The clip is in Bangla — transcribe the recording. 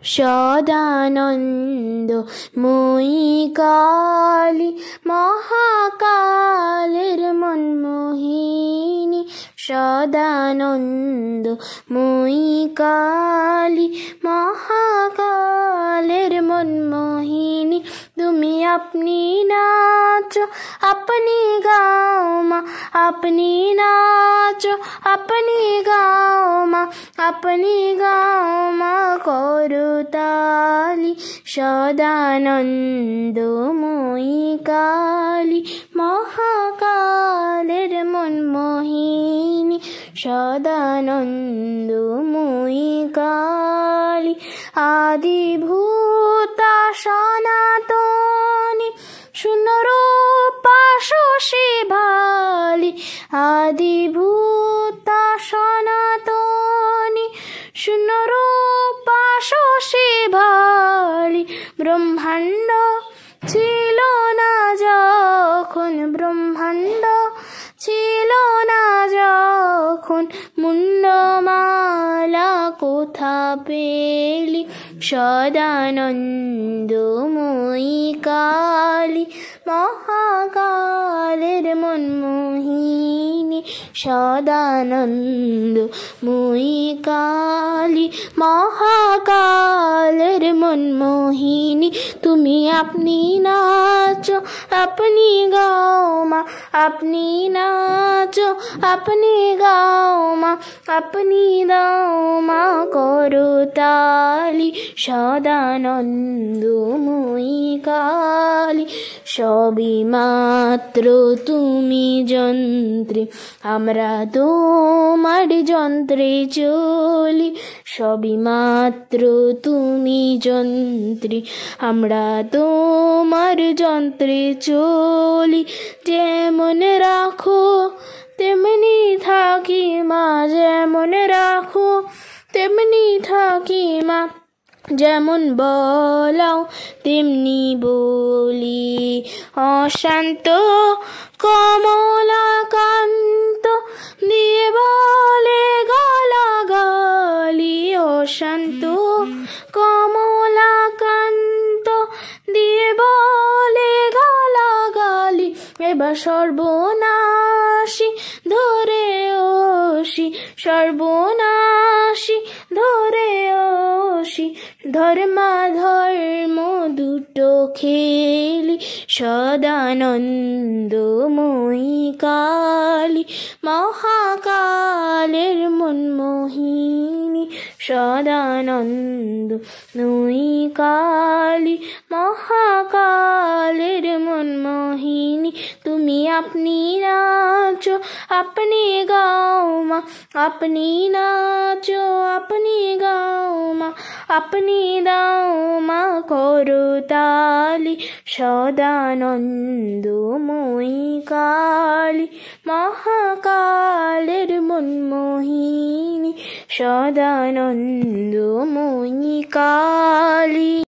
সদানন্দ মই কালী মহাকালের মনমোহিনী সদানন্দ মই কালী মহাকালের মনমোহিনী তুমি আপনি নাচো আপনি গাও মা আপনি নাচো আপনি গাও মা আপনি গাও মা করতালি সদানন্দ মই কালী মহাকালের মনমোহিনী সদানন্দ মই কালী আদিভূতা সনাতনী শূন্যরূপা শশী ভালি আদিভূতা সনাতনী শূন্যরূপা শশী ভালি ব্রহ্মাণ্ড ছিল না যখন ব্রহ্মাণ্ড ছিল না যখন মুন্ডমালা কোথা পেলি সদানন্দ মই কালী মহাকালের মনমোহিনী সদানন্দ মই কালী মহাকালের মনমোহিনী তুমি আপনি নাচো আপনি গাও মা আপনি নাচো আপনি গাও মা আপনি দাও মা করতালি সদানন্দ মই কালী সবই মাত্র তুমি যন্ত্রে আমরা তোমার যন্ত্রে চলি সবই মাত্র তুমি যন্ত্রে আমরা তোমার যন্ত্রে চলি যেমন রাখো তেমনি থাকি মা যেমন রাখো তেমনি থাকি মা যেমন বলাও তেমনি বলি অশান্ত কমলাকান্ত দিয়ে বলে গালাগালি অশান্ত কমলাকান্ত দিয়ে বলে গালাগালি এবার সর্বনাশী ধরে ওসি সর্বনাশী ধরে ওসি ধর্মাধর্ম দুটো খেলি সদানন্দ মই কালী মহাকালের মনমোহিনী সদানন্দ মই কালী মহাকালের মনমোহিনী তুমি আপনি নাচো আপনি গাও মা আপনি নাচো আপনি গাও মা আপনি দাও মা করতালি সদানন্দ মই কালী মহাকালের মনমোহিনী সদানন্দ মই কালী।